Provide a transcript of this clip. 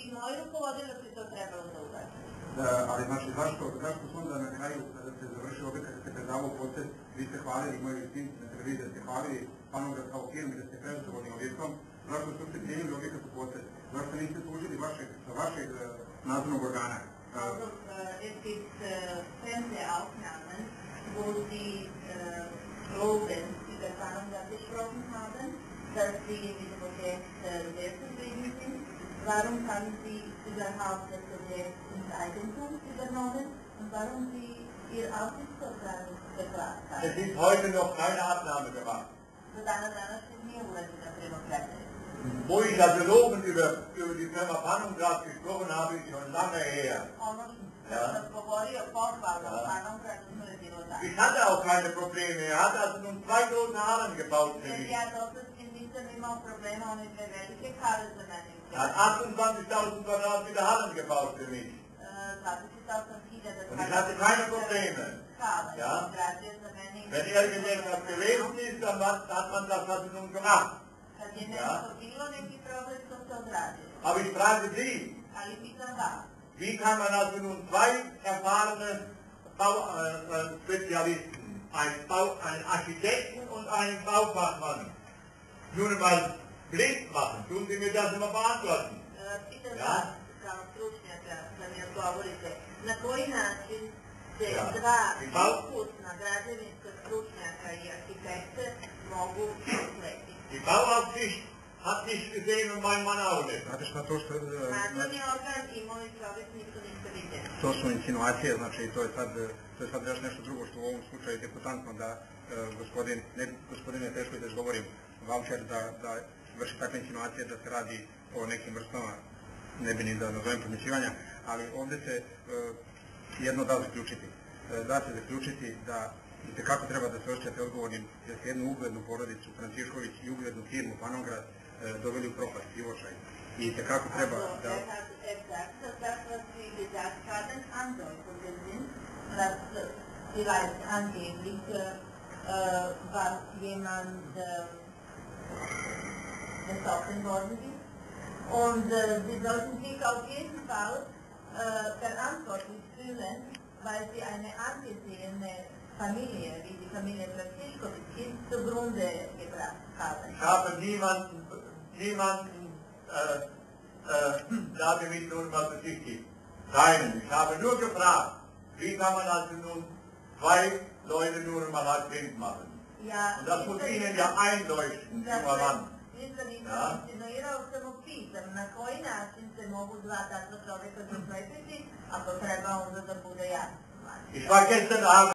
i moji rukovodioci to trebalo da uradi. Ali znači, zašto su onda na kraju, kada se završio objekat, kada ste predavao proces, vi ste hvalili, moji sin na televiziji, da ste hvalili Panograd kao firmu i da ste prezadovoljni objektom, zašto ste uopšte primili objekat u proces? Zašto niste služili vašeg nadzornog organa? Also, es gibt fremde Aufnahmen, wo Sie Proben über Panograd gesprochen haben, dass Sie mit dem Objekt sehr zufrieden sind. Warum haben Sie überhaupt das Objekt ins Eigentum übernommen und warum Sie Ihr Aufsichtsvertrag beklagt haben? Es ist heute noch keine Abnahme gemacht. Wo ich also lobend über die Firma Panograd gesprochen habe, ist schon lange her. Ich hatte auch keine Probleme. Er hat also nun 2 große Hallen gebaut für mich. Er hat 28.000 Quadratmeter Hallen gebaut für mich. Und ich hatte keine Probleme. Ja? Wenn irgendetwas gewesen ist, dann hat man das also nun gemacht. Ja? Aber ich frage Sie, wie kann man also nun 2 erfahrene Bauspezialisten, einen Architekten und einen Baufachmann, nun einmal blind machen? Tun Sie mir das immer beantworten? Ja? Na koji način se 2 iskusna građevinska stručnjaka i arhitekte mogu usleti? Die Bauaufsicht hat nicht gesehen und mein Mann auch nicht. Znate šta to što... Nadzorni organ i moj čovjek nisu ništa vidjeli. To su insinuacije, znači to je sad još nešto drugo što u ovom slučaju je debutantno da gospodine teško da izgovorim voucher da vrši takve insinuacije da se radi o nekim vrstama, ne bi ni da nazovem podmićivanja, ali ovdje se jedno da zaključiti. Da se zaključiti da itekako treba da se osjećate odgovornim jer se jednu uglednu porodicu Francišković i uglednu firmu Panograd doveli u propast i očaj. I itekako treba da... Vielleicht angeblich was jemand besoffen worden ist. Und Sie sollten sich auf jeden Fall verantwortlich fühlen, weil Sie eine angesehene Familie, wie die Familie Franzišković ist, zugrunde gebracht haben. Ich habe niemanden damit nun mal besichtigt. Keinen. Ich habe nur gefragt, wie kann man also nun 2 Leute nur mal als blind machen? Ja, und das muss Ihnen ja einleuchten, junger Mann. Nisam insinuirao, samo pitam na koji način se mogu 2 takva čovjeka zaslepiti, ako treba onda da bude jasno. Ich war gestern Abend